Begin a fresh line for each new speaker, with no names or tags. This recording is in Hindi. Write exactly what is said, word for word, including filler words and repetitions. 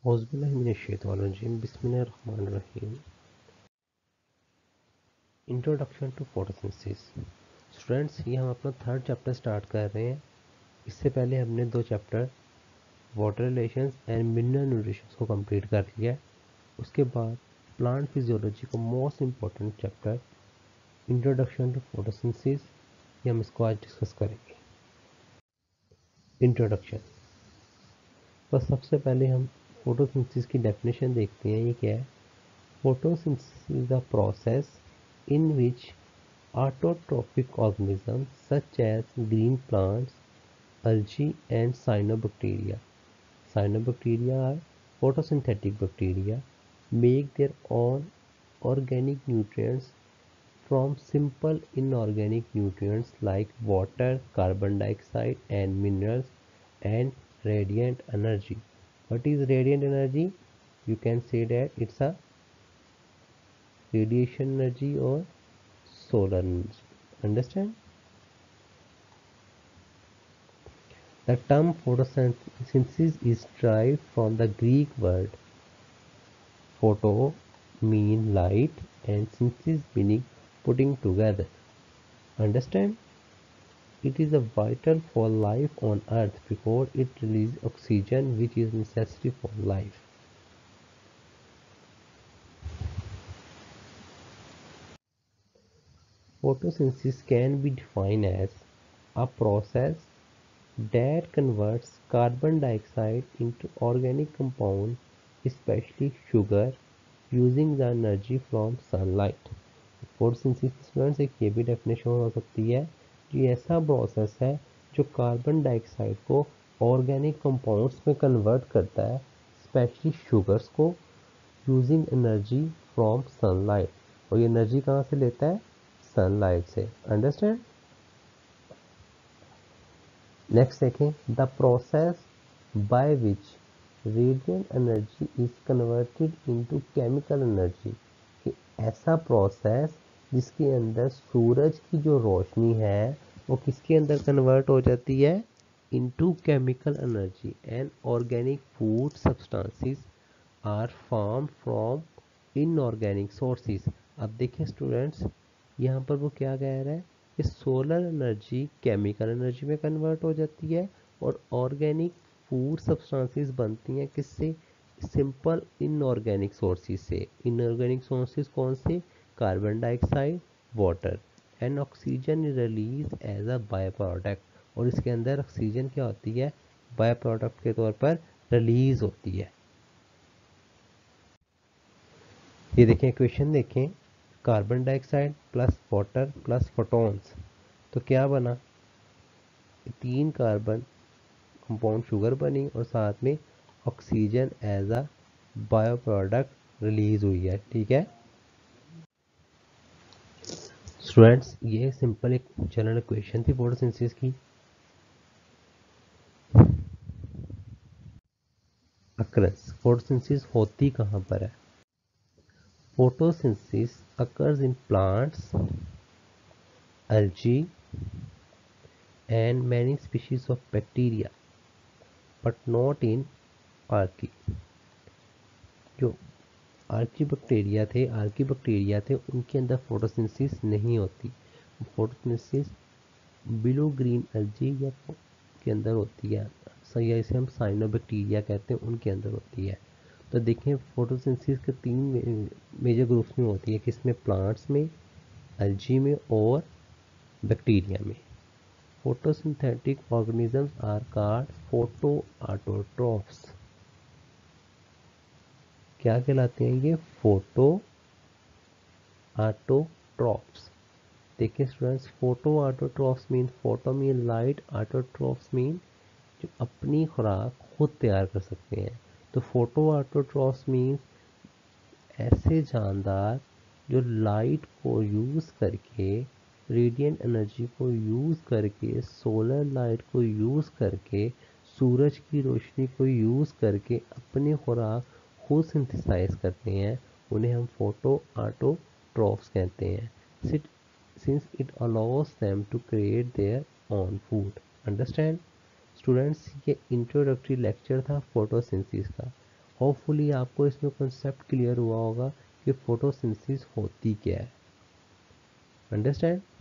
औज़ुबिल्लाहिमिनश्शैतानिर्रजीम बिस्मिल्लाहिर्रहमानिर्रहीम। Introduction to photosynthesis. स्टूडेंट्स, ये हम अपना थर्ड चैप्टर स्टार्ट कर रहे हैं। इससे पहले हमने दो chapter water relations and mineral nutrition को कंप्लीट कर लिया है। उसके बाद प्लांट फिजियोलॉजी का most important chapter introduction to photosynthesis, ये हम इसको आज डिस्कस करेंगे। इंट्रोडक्शन। तो सबसे पहले हम फोटोसिंथेसिस की डेफिनेशन देखते हैं। ये क्या है? Photosynthesis is a process in which autotrophic organisms such as green plants, algae and cyanobacteria cyanobacteria are photosynthetic bacteria make their own organic nutrients from simple inorganic nutrients like water, carbon dioxide and minerals and radiant energy. What is radiant energy? You can say that it's a radiation energy or solar energy. Understand? The term photosynthesis is derived from the Greek word photo, mean light, and synthesis meaning putting together. Understand? It is a vital for life on earth because it releases oxygen which is necessary for life. Photosynthesis can be defined as a process that converts carbon dioxide into organic compound, especially sugar, using the energy from sunlight. Photosynthesis एक ये भी डेफिनेशन हो सकती है कि ऐसा प्रोसेस है जो कार्बन डाइऑक्साइड को ऑर्गेनिक कंपाउंड्स में कन्वर्ट करता है, स्पेशली शुगर्स को, यूजिंग एनर्जी फ्रॉम सनलाइट। और ये एनर्जी कहाँ से लेता है? सनलाइट से। अंडरस्टैंड? नेक्स्ट देखें, the process by which radiant energy is converted into chemical energy. कि ऐसा प्रोसेस जिसके अंदर सूरज की जो रोशनी है वो किसके अंदर कन्वर्ट हो जाती है? Into chemical energy. And organic food substances are form from inorganic sources. अब देखिए स्टूडेंट्स, यहाँ पर वो क्या कह रहा है कि सोलर एनर्जी केमिकल एनर्जी में कन्वर्ट हो जाती है और ऑर्गेनिक फूड सब्सटेंसेस बनती हैं किससे? सिंपल इनऑर्गेनिक सोर्सेज से। इनऑर्गेनिक सोर्सेज कौन से? Carbon dioxide, water and oxygen release as a by product. और इसके अंदर ऑक्सीजन क्या होती है? बाय प्रोडक्ट के तौर पर रिलीज होती है। ये देखें, क्वेश्चन देखें, carbon dioxide plus water plus photons, तो क्या बना? तीन कार्बन कंपाउंड शुगर बनी और साथ में oxygen as a bio product release हुई है। ठीक है स्टूडेंट्स, ये सिंपल एक जनरल क्वेश्चन थी फोटोसिंथेसिस की। अकरेंस, फोटोसिंथेसिस होती कहाँ पर है? Photosynthesis occurs in plants, algae and many species of bacteria but not in archaea। जो आर्की बैक्टीरिया थे आर्की बैक्टीरिया थे उनके अंदर फोटोसिंथेसिस नहीं होती। फोटोसिंथेसिस बिलो ग्रीन एल्जी या के अंदर होती है, या इसे हम साइनोबैक्टीरिया कहते हैं, उनके अंदर होती है। तो देखें, फोटोसिंथेसिस के तीन मेजर ग्रुप्स में होती है। किसमें? प्लांट्स में, एल्जी में और बैक्टीरिया में। Photosynthetic organisms are called photo autotrophs. क्या कहलाते हैं ये? Photo autotrophs. देखिए students, photo autotrophs mean, photo mean light, autotrophs mean जो अपनी खुराक खुद तैयार कर सकते हैं। तो फोटो ऑटोट्रॉफ्स मीन ऐसे जानदार जो लाइट को यूज़ करके, रेडिएंट एनर्जी को यूज़ करके, सोलर लाइट को यूज़ करके, सूरज की रोशनी को यूज़ करके अपनी खुराक खुद सिंथेसाइज करते हैं, उन्हें हम फोटो ऑटोट्रॉफ्स कहते हैं। Since it allows them to create their own food. Understand students? ये इंट्रोडक्टरी लेक्चर था फोटोसिंथेसिस का। होपफुली आपको इसमें कॉन्सेप्ट क्लियर हुआ होगा कि फोटोसिंथेसिस होती क्या है। अंडरस्टैंड।